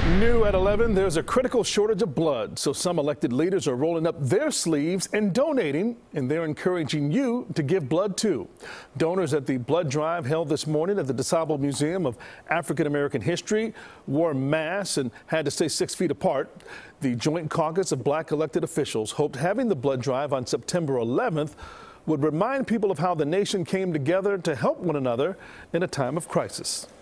New at 11, there's a critical shortage of blood, so some elected leaders are rolling up their sleeves and donating, and they're encouraging you to give blood too. Donors at the blood drive held this morning at the DuSable Museum of African American History wore masks and had to stay 6 feet apart. The Joint Caucus of Black elected officials hoped having the blood drive on September 11th would remind people of how the nation came together to help one another in a time of crisis.